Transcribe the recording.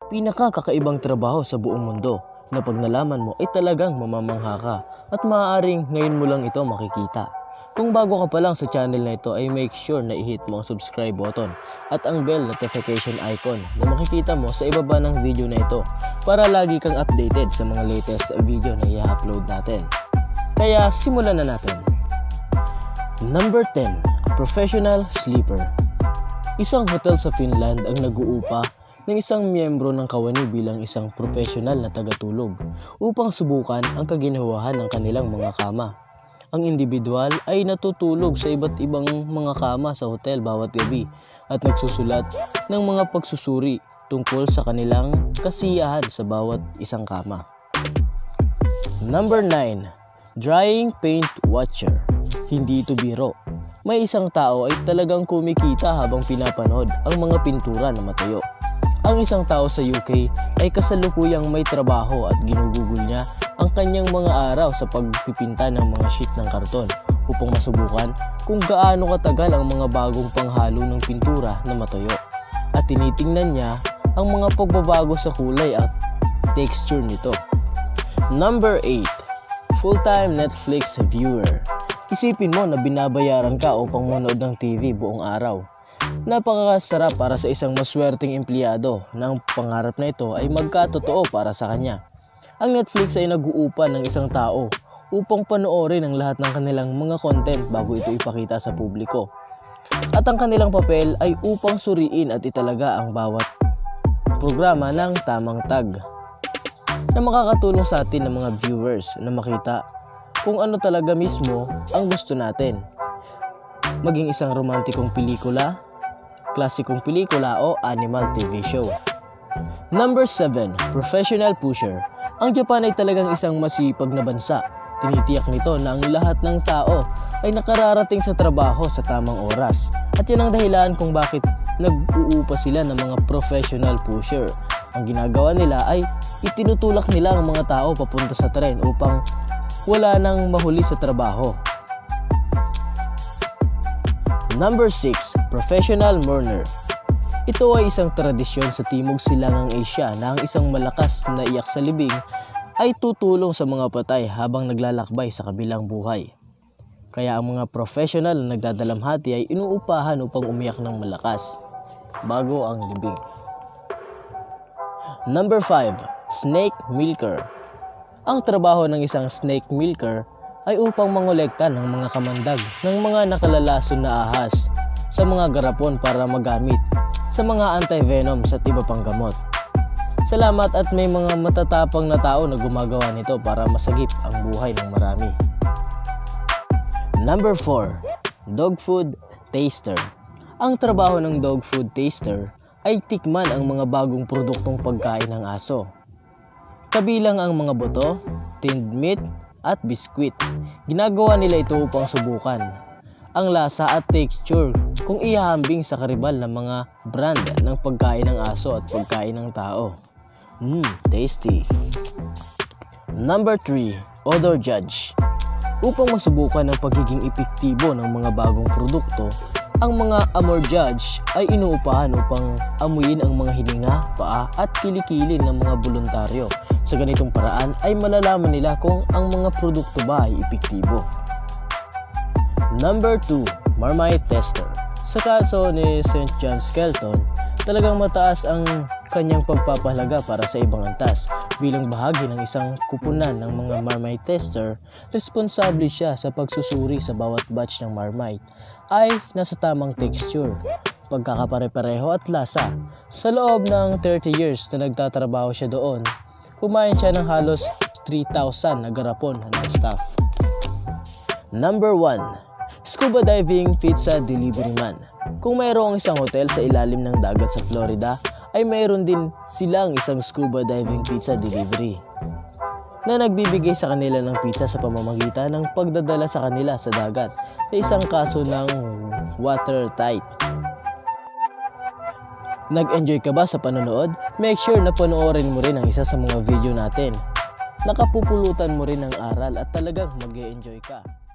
Pinakakakaibang trabaho sa buong mundo na pag nalaman mo ay talagang mamamangha ka at maaaring ngayon mo lang ito makikita. Kung bago ka pa lang sa channel na ito ay make sure na i-hit mo ang subscribe button at ang bell notification icon na makikita mo sa ibaba ng video na ito para lagi kang updated sa mga latest video na i-upload natin. Kaya simulan na natin. Number 10. Professional Sleeper. Isang hotel sa Finland ang nag-uupa ng isang miyembro ng kawani bilang isang professional na tagatulog upang subukan ang kaginawahan ng kanilang mga kama. Ang individual ay natutulog sa iba't ibang mga kama sa hotel bawat gabi at nagsusulat ng mga pagsusuri tungkol sa kanilang kasiyahan sa bawat isang kama. Number 9. Drying Paint Watcher. Hindi ito biro. May isang tao ay talagang kumikita habang pinapanood ang mga pintura na matuyo. Ang isang tao sa UK ay kasalukuyang may trabaho at ginugugol niya ang kanyang mga araw sa pagpipinta ng mga sheet ng karton upang masubukan kung gaano katagal ang mga bagong panghalo ng pintura na matuyo. At tinitingnan niya ang mga pagbabago sa kulay at texture nito. Number 8. Full-time Netflix viewer. Isipin mo na binabayaran ka upang manood ng TV buong araw. Napakasarap para sa isang maswerteng empleyado na ang pangarap na ito ay magkatotoo para sa kanya. Ang Netflix ay nag-uupa ng isang tao upang panoorin ang lahat ng kanilang mga content bago ito ipakita sa publiko. At ang kanilang papel ay upang suriin at italaga ang bawat programa ng tamang tag na makakatulong sa atin ng mga viewers na makita kung ano talaga mismo ang gusto natin. Maging isang romantikong pelikula, klasikong pelikula o animal TV show. Number 7. Professional Pusher. Ang Japan ay talagang isang masipag na bansa. Tinitiyak nito na ang lahat ng tao ay nakararating sa trabaho sa tamang oras. At yan ang dahilan kung bakit nag-uupa sila ng mga professional pusher. Ang ginagawa nila ay itinutulak nila ang mga tao papunta sa tren upang wala nang mahuli sa trabaho. Number 6. Professional Mourner. Ito ay isang tradisyon sa Timog Silangang Asia na ang isang malakas na iyak sa libing ay tutulong sa mga patay habang naglalakbay sa kabilang buhay. Kaya ang mga professional na nagdadalamhati ay inuupahan upang umiyak ng malakas bago ang libing. Number 5. Snake Milker. Ang trabaho ng isang snake milker ay upang mangolekta ng mga kamandag ng mga nakalalason na ahas sa mga garapon para magamit sa mga anti-venoms at iba pang gamot. Salamat at may mga matatapang na tao na gumagawa nito para masagip ang buhay ng marami. Number 4. Dog Food Taster. Ang trabaho ng dog food taster ay tikman ang mga bagong produktong pagkain ng aso. Kabilang ang mga buto, tinned meat at biskwit. Ginagawa nila ito upang subukan ang lasa at texture kung ihahambing sa karibal ng mga brand ng pagkain ng aso at pagkain ng tao. Tasty. Number 3. Odor Judge. Upang masubukan ang pagiging epektibo ng mga bagong produkto, ang mga Amor Judge ay inuupahan upang amuyin ang mga hininga, paa at kilikili ng mga voluntaryo. Sa ganitong paraan ay malalaman nila kung ang mga produkto ba ay epektibo. Number 2. Marmite Tester. Sa kaso ni St. John Skelton, talagang mataas ang kanyang pagpapahalaga para sa ibang antas. Bilang bahagi ng isang kupunan ng mga Marmite Tester, responsable siya sa pagsusuri sa bawat batch ng Marmite ay nasa tamang texture, pagkakapare-pareho at lasa. Sa loob ng 30 years na nagtatrabaho siya doon, kumain siya ng halos 3,000 na garapon ng staff. Number 1. Scuba Diving Pizza Delivery Man. Kung mayroong isang hotel sa ilalim ng dagat sa Florida, ay mayroon din silang isang scuba diving pizza delivery na nagbibigay sa kanila ng pizza sa pamamagitan ng pagdadala sa kanila sa dagat sa isang kaso ng watertight. Nag-enjoy ka ba sa panonood? Make sure na panoorin mo rin ang isa sa mga video natin. Nakapupulutan mo rin ng aral at talagang mag-e-enjoy ka.